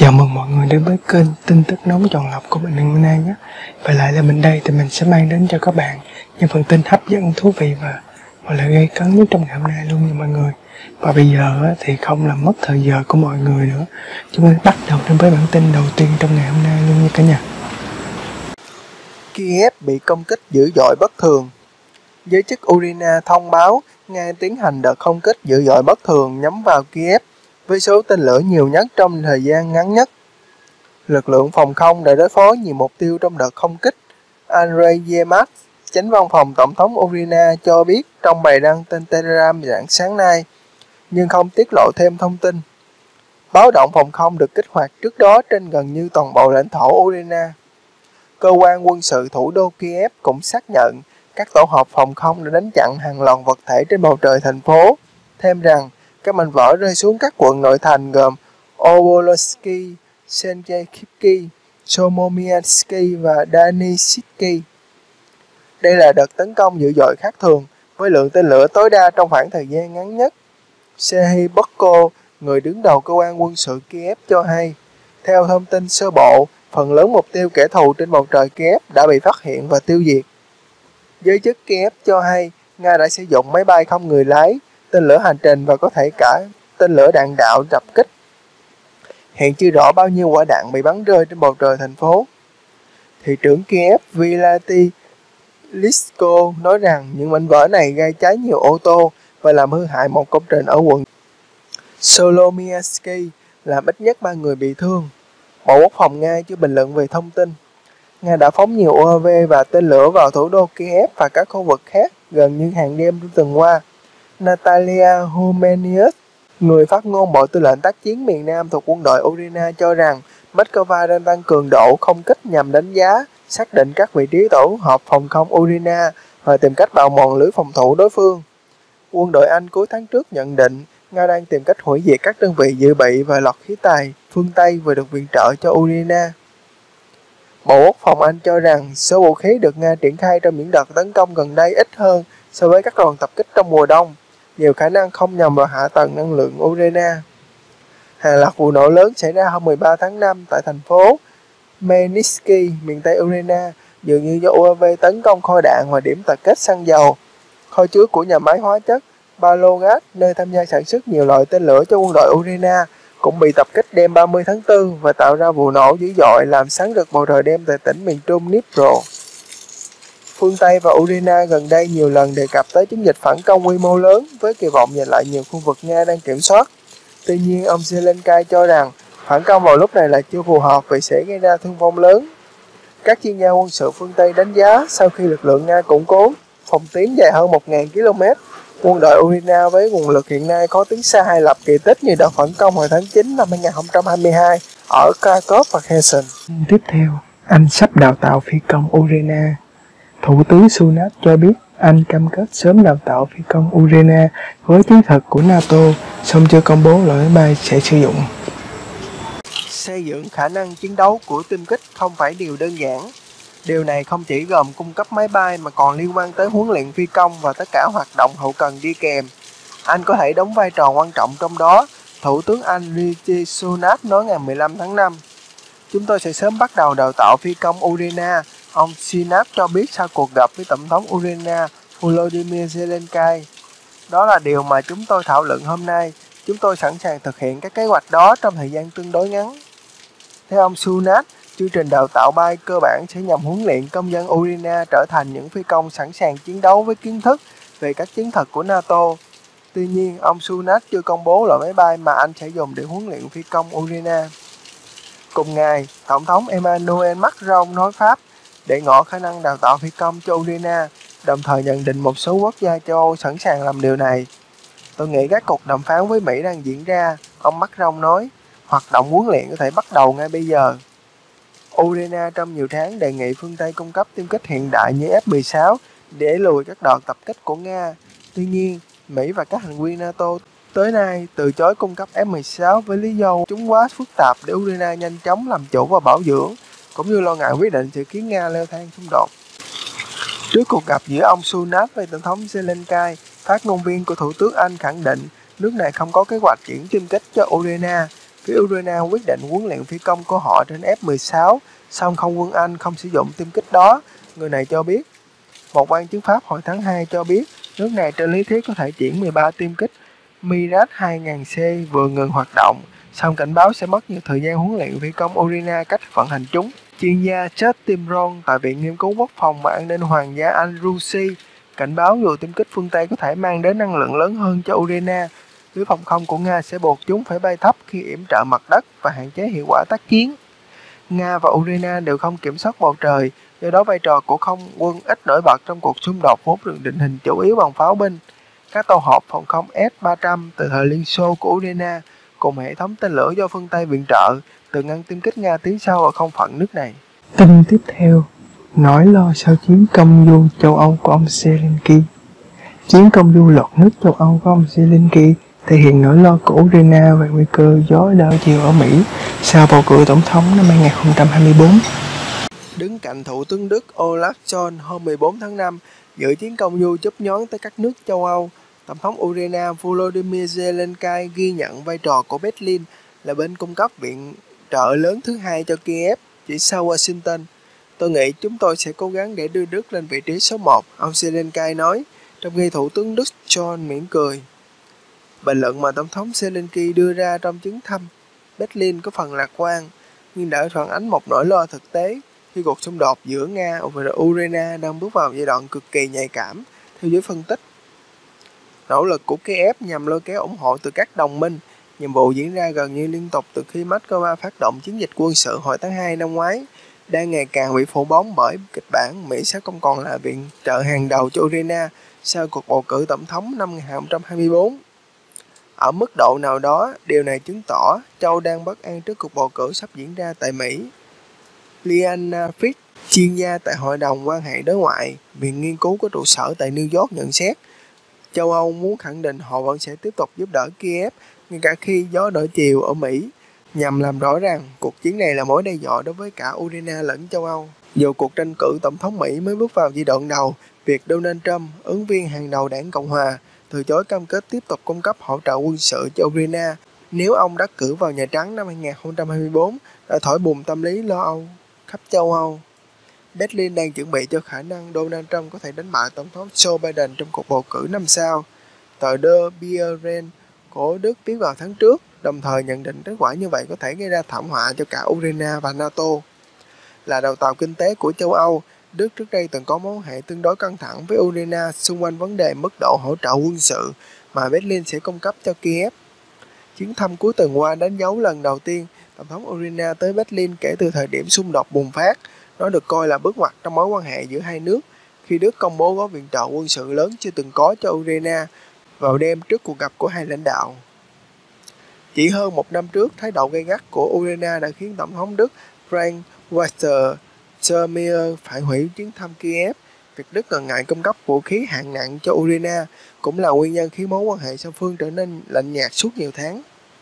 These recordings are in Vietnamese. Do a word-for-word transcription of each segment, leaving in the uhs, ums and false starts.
Chào mừng mọi người đến với kênh tin tức nóng chọn lọc của Bình Định hôm nay nhé. Và lại là mình đây thì mình sẽ mang đến cho các bạn những phần tin hấp dẫn, thú vị và gọi là gây cấn nhất trong ngày hôm nay luôn nha mọi người. Và bây giờ thì không làm mất thời giờ của mọi người nữa, chúng ta bắt đầu đến với bản tin đầu tiên trong ngày hôm nay luôn nha cả nhà. Kiev bị công kích dữ dội bất thường. Giới chức Ukraine thông báo Nga tiến hành đợt không kích dữ dội bất thường nhắm vào Kiev với số tên lửa nhiều nhất trong thời gian ngắn nhất. Lực lượng phòng không đã đối phó nhiều mục tiêu trong đợt không kích. Andrei Yermak, chánh văn phòng Tổng thống Ukraine cho biết trong bài đăng trên Telegram rạng sáng nay, nhưng không tiết lộ thêm thông tin. Báo động phòng không được kích hoạt trước đó trên gần như toàn bộ lãnh thổ Ukraine. Cơ quan quân sự thủ đô Kiev cũng xác nhận các tổ hợp phòng không đã đánh chặn hàng loạt vật thể trên bầu trời thành phố. Thêm rằng, các mảnh vỡ rơi xuống các quận nội thành gồm Obolonsky, Senchekivsky, Somomiansky và Danishky. Đây là đợt tấn công dữ dội khác thường, với lượng tên lửa tối đa trong khoảng thời gian ngắn nhất. Serhiy Bokko, người đứng đầu cơ quan quân sự Kiev cho hay, theo thông tin sơ bộ, phần lớn mục tiêu kẻ thù trên bầu trời Kiev đã bị phát hiện và tiêu diệt. Giới chức Kiev cho hay Nga đã sử dụng máy bay không người lái, tên lửa hành trình và có thể cả tên lửa đạn đạo tập kích. Hiện chưa rõ bao nhiêu quả đạn bị bắn rơi trên bầu trời thành phố. Thị trưởng Kiev Vitaly Klitschko nói rằng những mảnh vỡ này gây cháy nhiều ô tô và làm hư hại một công trình ở quận Solomiansky, làm ít nhất ba người bị thương. Bộ Quốc phòng Nga chưa bình luận về thông tin. Nga đã phóng nhiều u a vê và tên lửa vào thủ đô Kiev và các khu vực khác gần như hàng đêm trong tuần qua. Natalia Humeniuk, người phát ngôn Bộ Tư lệnh tác chiến miền Nam thuộc quân đội Ukraine cho rằng Moscow đang tăng cường độ không kích nhằm đánh giá, xác định các vị trí tổ hợp phòng không Ukraine và tìm cách bào mòn lưới phòng thủ đối phương. Quân đội Anh cuối tháng trước nhận định Nga đang tìm cách hủy diệt các đơn vị dự bị và lọt khí tài phương Tây vừa được viện trợ cho Ukraine. Bộ Quốc phòng Anh cho rằng số vũ khí được Nga triển khai trong những đợt tấn công gần đây ít hơn so với các đòn tập kích trong mùa đông, nhiều khả năng không nhằm vào hạ tầng năng lượng Ukraine. Hàng loạt vụ nổ lớn xảy ra hôm mười ba tháng năm tại thành phố Melnytsky, miền Tây Ukraine, dường như do u a vê tấn công kho đạn và điểm tập kết xăng dầu, kho chứa của nhà máy hóa chất Pavlograd, nơi tham gia sản xuất nhiều loại tên lửa cho quân đội Ukraine, cũng bị tập kích đêm ba mươi tháng tư và tạo ra vụ nổ dữ dội làm sáng rực bầu trời đêm tại tỉnh miền Trung Dnipro. Phương Tây và Ukraine gần đây nhiều lần đề cập tới chiến dịch phản công quy mô lớn với kỳ vọng giành lại nhiều khu vực Nga đang kiểm soát. Tuy nhiên, ông Zelensky cho rằng phản công vào lúc này là chưa phù hợp vì sẽ gây ra thương vong lớn. Các chuyên gia quân sự phương Tây đánh giá sau khi lực lượng Nga củng cố phòng tuyến dài hơn một nghìn ki lô mét, quân đội Ukraine với nguồn lực hiện nay có tiến xa hay lập kỳ tích như đợt phản công hồi tháng chín năm hai nghìn không trăm hai mươi hai ở Kharkov và Kherson. Tiếp theo, Anh sắp đào tạo phi công Ukraine. Thủ tướng Sunak cho biết Anh cam kết sớm đào tạo phi công Ukraine với chiến thuật của NATO, song chưa công bố loại máy bay sẽ sử dụng. Xây dựng khả năng chiến đấu của tiêm kích không phải điều đơn giản. Điều này không chỉ gồm cung cấp máy bay mà còn liên quan tới huấn luyện phi công và tất cả hoạt động hậu cần đi kèm. Anh có thể đóng vai trò quan trọng trong đó, Thủ tướng Anh Rishi Sunak nói ngày mười lăm tháng năm. Chúng tôi sẽ sớm bắt đầu đào tạo phi công Ukraine, ông Sunak cho biết sau cuộc gặp với Tổng thống Ukraine Volodymyr Zelensky. Đó là điều mà chúng tôi thảo luận hôm nay. Chúng tôi sẵn sàng thực hiện các kế hoạch đó trong thời gian tương đối ngắn. Theo ông Sunak, chương trình đào tạo bay cơ bản sẽ nhằm huấn luyện công dân Ukraine trở thành những phi công sẵn sàng chiến đấu với kiến thức về các chiến thuật của NATO. Tuy nhiên, ông Sunak chưa công bố loại máy bay mà Anh sẽ dùng để huấn luyện phi công Ukraine. Cùng ngày, Tổng thống Emmanuel Macron nói Pháp để ngỏ khả năng đào tạo phi công cho Ukraine, đồng thời nhận định một số quốc gia châu Âu sẵn sàng làm điều này. Tôi nghĩ các cuộc đàm phán với Mỹ đang diễn ra, ông Macron nói. Hoạt động huấn luyện có thể bắt đầu ngay bây giờ. Ukraine trong nhiều tháng đề nghị phương Tây cung cấp tiêm kích hiện đại như F mười sáu để lùi các đợt tập kích của Nga. Tuy nhiên, Mỹ và các thành viên NATO tới nay từ chối cung cấp F mười sáu với lý do chúng quá phức tạp để Ukraine nhanh chóng làm chủ và bảo dưỡng, cũng như lo ngại quyết định sẽ khiến Nga leo thang xung đột. Trước cuộc gặp giữa ông Sunak với Tổng thống Zelensky, phát ngôn viên của Thủ tướng Anh khẳng định nước này không có kế hoạch chuyển tiêm kích cho Ukraine Phía Ukraine quyết định huấn luyện phi công của họ trên F mười sáu, song không quân Anh không sử dụng tiêm kích đó, người này cho biết. Một quan chức Pháp hồi tháng hai cho biết nước này trên lý thuyết có thể chuyển mười ba tiêm kích Mirage hai nghìn C vừa ngừng hoạt động, song cảnh báo sẽ mất nhiều thời gian huấn luyện phi công Ukraine cách vận hành chúng. Chuyên gia Charles Timron tại Viện Nghiên cứu Quốc phòng và An ninh Hoàng gia Anh Rusi cảnh báo dù tiêm kích phương Tây có thể mang đến năng lượng lớn hơn cho Ukraine, lưới phòng không của Nga sẽ buộc chúng phải bay thấp khi yểm trợ mặt đất và hạn chế hiệu quả tác chiến. Nga và Ukraine đều không kiểm soát bầu trời, do đó vai trò của không quân ít nổi bật trong cuộc xung đột vốn được định hình chủ yếu bằng pháo binh. Các tàu hộp phòng không S ba trăm từ thời Liên Xô của Ukraine cùng hệ thống tên lửa do phương Tây viện trợ từ ngăn tiêm kích Nga tiến sâu vào không phận nước này. Tin tiếp theo, nỗi lo sau chiến công du châu Âu của ông Zelensky. Chiến công du lọt nước châu Âu của ông Zelensky thể hiện nỗi lo của Ukraine về nguy cơ gió đảo chiều ở Mỹ sau bầu cử tổng thống năm hai không hai tư. Đứng cạnh Thủ tướng Đức Olaf Scholz hôm mười bốn tháng năm dự chiến công du chớp nhoáng tới các nước châu Âu, Tổng thống Ukraine Volodymyr Zelensky ghi nhận vai trò của Berlin là bên cung cấp viện trợ lớn thứ hai cho Kiev, chỉ sau Washington. Tôi nghĩ chúng tôi sẽ cố gắng để đưa Đức lên vị trí số một, ông Zelensky nói, trong khi Thủ tướng Đức Scholz mỉm cười. Bình luận mà Tổng thống Zelensky đưa ra trong chuyến thăm Berlin có phần lạc quan, nhưng đã phản ánh một nỗi lo thực tế khi cuộc xung đột giữa Nga và Ukraine đang bước vào giai đoạn cực kỳ nhạy cảm, theo giới phân tích. Nỗ lực của Kiev nhằm lôi kéo ủng hộ từ các đồng minh, nhiệm vụ diễn ra gần như liên tục từ khi Moscow phát động chiến dịch quân sự hồi tháng hai năm ngoái, đang ngày càng bị phủ bóng bởi kịch bản Mỹ sẽ không còn là viện trợ hàng đầu cho Ukraine sau cuộc bầu cử tổng thống năm hai không hai tư. Ở mức độ nào đó, điều này chứng tỏ châu đang bất an trước cuộc bầu cử sắp diễn ra tại Mỹ. Liana Fritz, chuyên gia tại Hội đồng quan hệ đối ngoại, viện nghiên cứu có trụ sở tại New York nhận xét, châu Âu muốn khẳng định họ vẫn sẽ tiếp tục giúp đỡ Kiev ngay cả khi gió đổi chiều ở Mỹ, nhằm làm rõ rằng cuộc chiến này là mối đe dọa đối với cả Ukraine lẫn châu Âu. Dù cuộc tranh cử tổng thống Mỹ mới bước vào giai đoạn đầu, việc Donald Trump, ứng viên hàng đầu đảng Cộng hòa, từ chối cam kết tiếp tục cung cấp hỗ trợ quân sự cho Ukraine nếu ông đắc cử vào Nhà Trắng năm hai không hai tư, đã thổi bùng tâm lý lo âu khắp châu Âu. Berlin đang chuẩn bị cho khả năng Donald Trump có thể đánh bại Tổng thống Joe Biden trong cuộc bầu cử năm sau. Tờ Der Spiegel của Đức viết vào tháng trước, đồng thời nhận định kết quả như vậy có thể gây ra thảm họa cho cả Ukraine và NATO. Là đầu tàu kinh tế của châu Âu, Đức trước đây từng có mối quan hệ tương đối căng thẳng với Ukraine xung quanh vấn đề mức độ hỗ trợ quân sự mà Berlin sẽ cung cấp cho Kiev. Chuyến thăm cuối tuần qua đánh dấu lần đầu tiên Tổng thống Ukraine tới Berlin kể từ thời điểm xung đột bùng phát. Nó được coi là bước ngoặt trong mối quan hệ giữa hai nước khi Đức công bố gói viện trợ quân sự lớn chưa từng có cho Ukraine vào đêm trước cuộc gặp của hai lãnh đạo. Chỉ hơn một năm trước, thái độ gay gắt của Ukraine đã khiến Tổng thống Đức Frank Walter Steinmeier phải hủy chuyến thăm Kiev. Việc Đức ngần ngại cung cấp vũ khí hạng nặng cho Ukraine cũng là nguyên nhân khiến mối quan hệ song phương trở nên lạnh nhạt suốt nhiều tháng.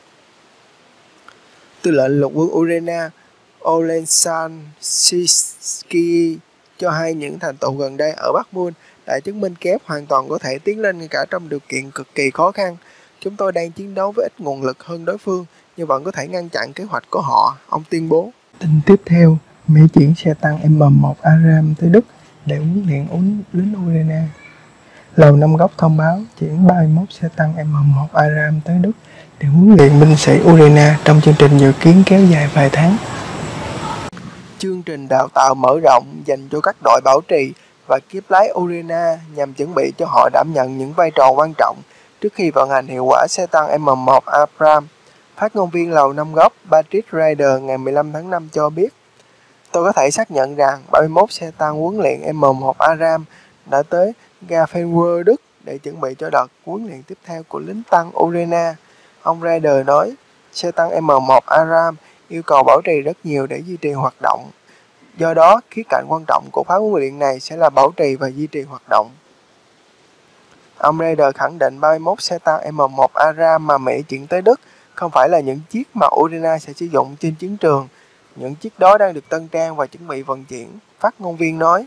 Tư lệnh lục quân Ukraine Oleksandr Syrskyi cho hay những thành tựu gần đây ở Bakhmut đã chứng minh Kiev hoàn toàn có thể tiến lên ngay cả trong điều kiện cực kỳ khó khăn. Chúng tôi đang chiến đấu với ít nguồn lực hơn đối phương, nhưng vẫn có thể ngăn chặn kế hoạch của họ, ông tuyên bố. Tin tiếp theo, Mỹ chuyển xe tăng M một Abrams tới Đức để huấn luyện lính Ukraine. Lầu Năm Góc thông báo chuyển ba mươi mốt xe tăng M một Abrams tới Đức để huấn luyện binh sĩ Ukraine trong chương trình dự kiến kéo dài vài tháng. Chương trình đào tạo mở rộng dành cho các đội bảo trì và kiếp lái Ukraine nhằm chuẩn bị cho họ đảm nhận những vai trò quan trọng trước khi vận hành hiệu quả xe tăng M một Abrams. Phát ngôn viên Lầu Năm Góc Patrick Ryder ngày mười lăm tháng năm cho biết, tôi có thể xác nhận rằng ba mươi mốt xe tăng huấn luyện M một Abrams đã tới Grafenwold, Đức để chuẩn bị cho đợt huấn luyện tiếp theo của lính tăng Ukraine. Ông Ryder nói, xe tăng M một Abrams yêu cầu bảo trì rất nhiều để duy trì hoạt động. Do đó, khía cạnh quan trọng của pháo huấn luyện này sẽ là bảo trì và duy trì hoạt động. Ông Ryder khẳng định ba mươi mốt xe tăng M một Abrams mà Mỹ chuyển tới Đức không phải là những chiếc mà Ukraine sẽ sử dụng trên chiến trường. Những chiếc đó đang được tân trang và chuẩn bị vận chuyển, phát ngôn viên nói.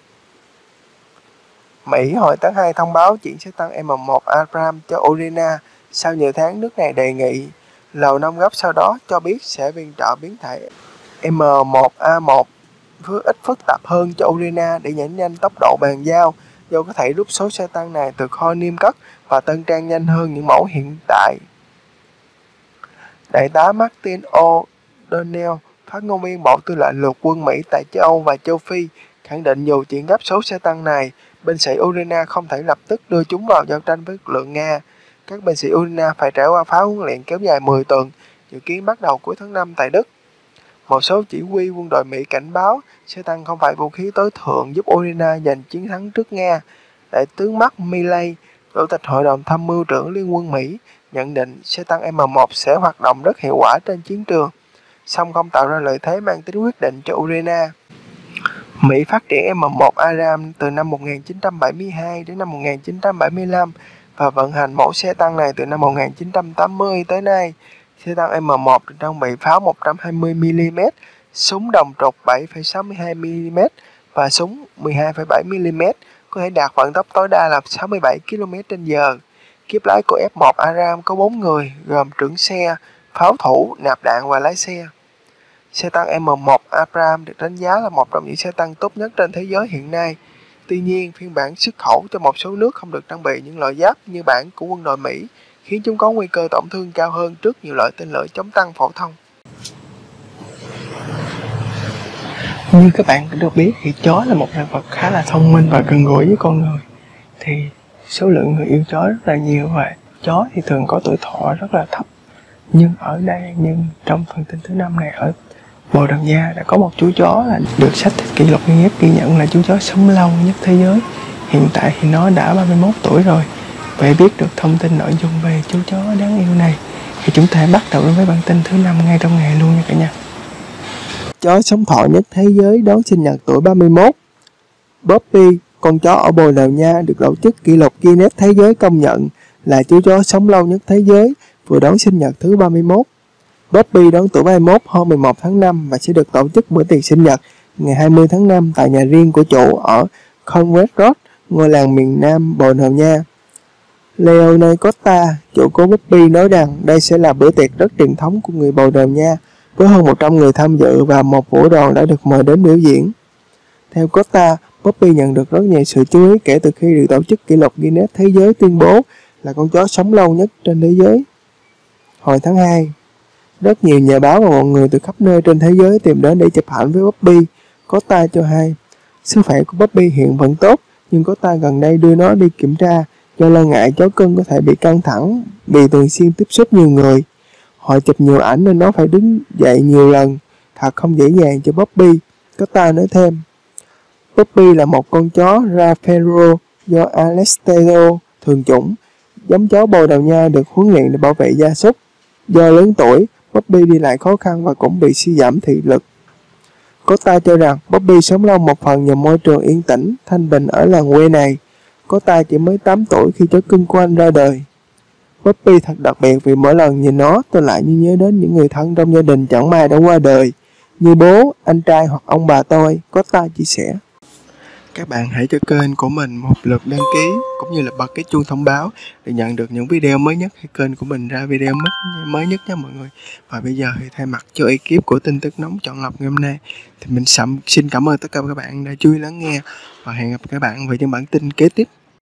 Mỹ hồi tháng hai thông báo chuyển xe tăng M một Abrams cho Ukraine sau nhiều tháng nước này đề nghị. Lầu năm góc sau đó cho biết sẽ viện trợ biến thể M một A một với ít phức tạp hơn cho Ukraine để nhảy nhanh tốc độ bàn giao, do có thể rút số xe tăng này từ kho niêm cất và tân trang nhanh hơn những mẫu hiện tại. Đại tá Martin O'Donnell, phát ngôn viên Bộ Tư lệnh Lục quân Mỹ tại châu Âu và châu Phi, khẳng định dù chuyển gấp số xe tăng này, binh sĩ Ukraine không thể lập tức đưa chúng vào giao tranh với lực lượng Nga. Các binh sĩ Ukraine phải trải qua khóa huấn luyện kéo dài mười tuần, dự kiến bắt đầu cuối tháng năm tại Đức. Một số chỉ huy quân đội Mỹ cảnh báo xe tăng không phải vũ khí tối thượng giúp Ukraine giành chiến thắng trước Nga. Đại tướng Mark Milley, Chủ tịch Hội đồng Tham mưu trưởng Liên quân Mỹ, nhận định xe tăng M một sẽ hoạt động rất hiệu quả trên chiến trường, song không tạo ra lợi thế mang tính quyết định cho Ukraine. Mỹ phát triển M một Abrams từ năm một nghìn chín trăm bảy mươi hai đến năm một nghìn chín trăm bảy mươi lăm và vận hành mẫu xe tăng này từ năm một nghìn chín trăm tám mươi tới nay. Xe tăng M một được trang bị pháo một trăm hai mươi mi li mét, súng đồng trục bảy phẩy sáu mươi hai mi li mét và súng mười hai phẩy bảy mi li mét, có thể đạt vận tốc tối đa là sáu mươi bảy ki lô mét trên giờ. Kiếp lái của F một Abrams có bốn người, gồm trưởng xe, pháo thủ, nạp đạn và lái xe. Xe tăng M một Abrams được đánh giá là một trong những xe tăng tốt nhất trên thế giới hiện nay. Tuy nhiên, phiên bản xuất khẩu cho một số nước không được trang bị những loại giáp như bản của quân đội Mỹ, khiến chúng có nguy cơ tổn thương cao hơn trước nhiều loại tên lửa chống tăng phổ thông. Như các bạn cũng được biết thì chó là một loài vật khá là thông minh và gần gũi với con người. Thì số lượng người yêu chó rất là nhiều và chó thì thường có tuổi thọ rất là thấp. Nhưng ở đây, nhưng trong phần tin thứ năm này ở Bồ Đào Nha đã có một chú chó là được sách kỷ lục Guinness ghi nhận là chú chó sống lâu nhất thế giới. Hiện tại thì nó đã ba mươi mốt tuổi rồi. Để biết được thông tin nội dung về chú chó đáng yêu này thì chúng ta bắt đầu với bản tin thứ năm ngay trong ngày luôn nha cả nhà. Chó sống thọ nhất thế giới đón sinh nhật tuổi ba mươi mốt. Bobby, con chó ở Bồ Đào Nha được tổ chức kỷ lục Guinness thế giới công nhận là chú chó sống lâu nhất thế giới, vừa đón sinh nhật thứ ba mươi mốt. Bobby đón tuổi ba mươi mốt hôm mười một tháng năm và sẽ được tổ chức bữa tiệc sinh nhật ngày hai mươi tháng năm tại nhà riêng của chủ ở Conway Road, ngôi làng miền Nam Bồ Đào Nha. Leone Costa, chủ của Bobby, nói rằng đây sẽ là bữa tiệc rất truyền thống của người Bồ Đào Nha, với hơn một trăm người tham dự và một vũ đoàn đã được mời đến biểu diễn. Theo Costa, Bobby nhận được rất nhiều sự chú ý kể từ khi được tổ chức kỷ lục Guinness thế giới tuyên bố là con chó sống lâu nhất trên thế giới. Hồi tháng hai, rất nhiều nhà báo và mọi người từ khắp nơi trên thế giới tìm đến để chụp ảnh với Bobby. Costa cho hay, sức khỏe của Bobby hiện vẫn tốt, nhưng Costa gần đây đưa nó đi kiểm tra do lo ngại chó cưng có thể bị căng thẳng vì thường xuyên tiếp xúc nhiều người. Họ chụp nhiều ảnh nên nó phải đứng dậy nhiều lần, thật không dễ dàng cho Bobby, Costa nói thêm. Bobby là một con chó Raffaello do Alessandro thường chủng, giống chó Bồ Đào Nha được huấn luyện để bảo vệ gia súc. Do lớn tuổi, Bobby đi lại khó khăn và cũng bị suy giảm thị lực. Costa cho rằng Bobby sống lâu một phần nhờ môi trường yên tĩnh, thanh bình ở làng quê này. Costa chỉ mới tám tuổi khi chó cưng của anh ra đời. Bobby thật đặc biệt vì mỗi lần nhìn nó, tôi lại như nhớ đến những người thân trong gia đình chẳng may đã qua đời, như bố, anh trai hoặc ông bà tôi, Costa chia sẻ. Các bạn hãy cho kênh của mình một lượt đăng ký cũng như là bật cái chuông thông báo để nhận được những video mới nhất khi kênh của mình ra video mới nhất nha mọi người. Và bây giờ thì thay mặt cho ekip của tin tức nóng chọn lọc ngày hôm nay thì mình xin cảm ơn tất cả các bạn đã chú ý lắng nghe và hẹn gặp các bạn vào những bản tin kế tiếp.